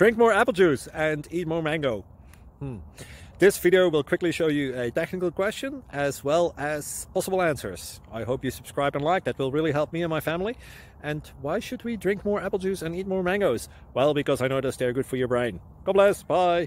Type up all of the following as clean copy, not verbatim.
Drink more apple juice and eat more mango. This video will quickly show you a technical question as well as possible answers. I hope you subscribe and like, that will really help me and my family. And why should we drink more apple juice and eat more mangoes? Well, because I noticed they're good for your brain. God bless, bye!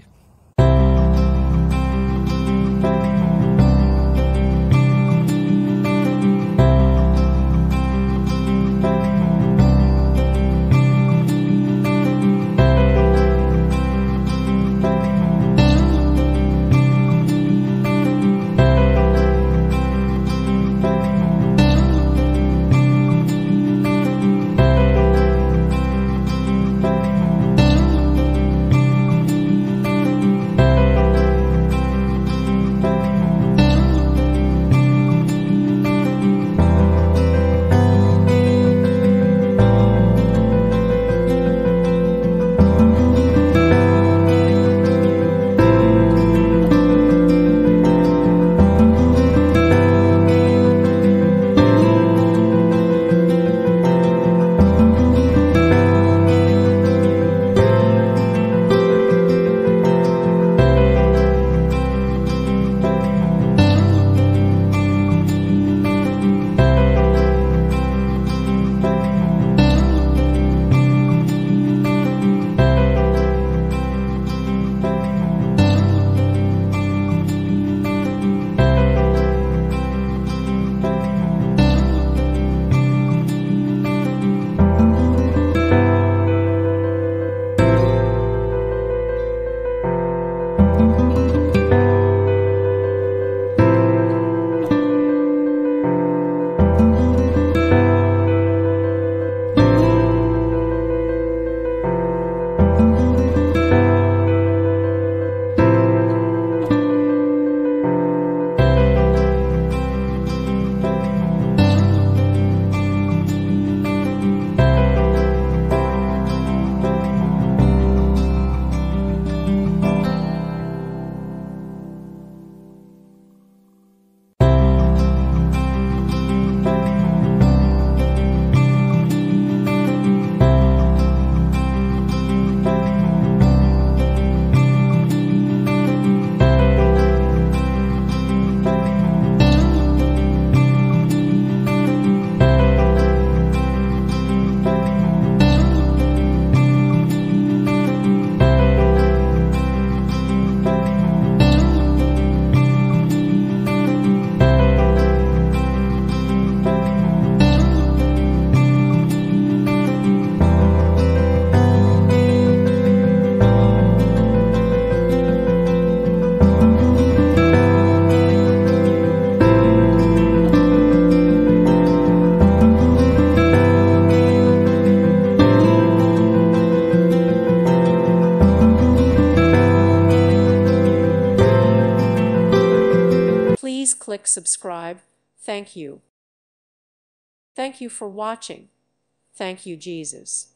Please click subscribe. Thank you. Thank you for watching. Thank you, Jesus.